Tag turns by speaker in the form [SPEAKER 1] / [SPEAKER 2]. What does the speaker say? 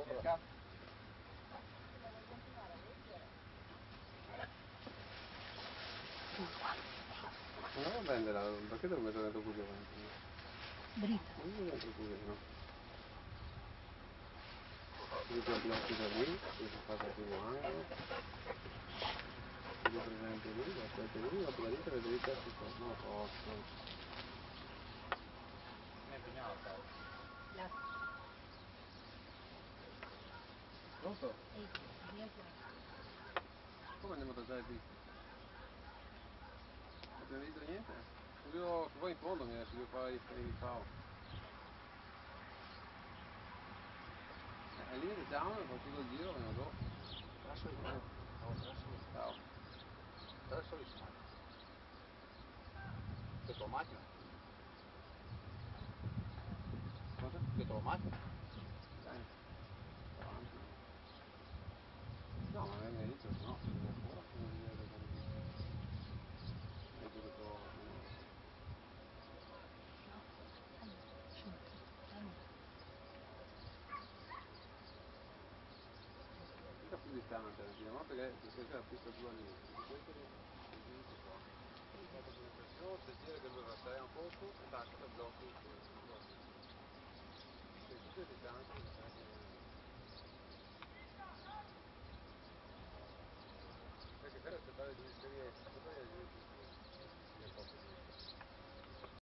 [SPEAKER 1] Non prendere perché devo mettere dentro così avanti?
[SPEAKER 2] Dritta.
[SPEAKER 1] Non dentro così, no? Riprendi gli occhi da lì, poi si fa così angolo. Ripresente lì, aspetta lì, la dritta, la dritta, si fa. Non lo posso.
[SPEAKER 3] Ne pignata.
[SPEAKER 1] Pronto?
[SPEAKER 2] Via qua.
[SPEAKER 1] Come andiamo a tagliare qui? Non abbiamo visto niente? Io qua in fondo mi adesso devo fare i FAO. E lì vediamo, faccio il giro, me ne do.
[SPEAKER 3] Lascio il mare.
[SPEAKER 1] Ciao.
[SPEAKER 3] Adesso li smani. Che tua macchina?
[SPEAKER 1] Cosa?
[SPEAKER 3] Che tua macchina?
[SPEAKER 1] Bene. Avanti. No, ma non mi dice, no, se devo fuori, non mi viene da fare così. Ecco che sto... Mica più distante, ma perché questa è la pista tua lì. Questo è il qua. Hai fatto l'impressione, per dire che lui rasseia un poco, e tacca per blocchi il blocco. Se tutte le distanze, perché se fare due esperienze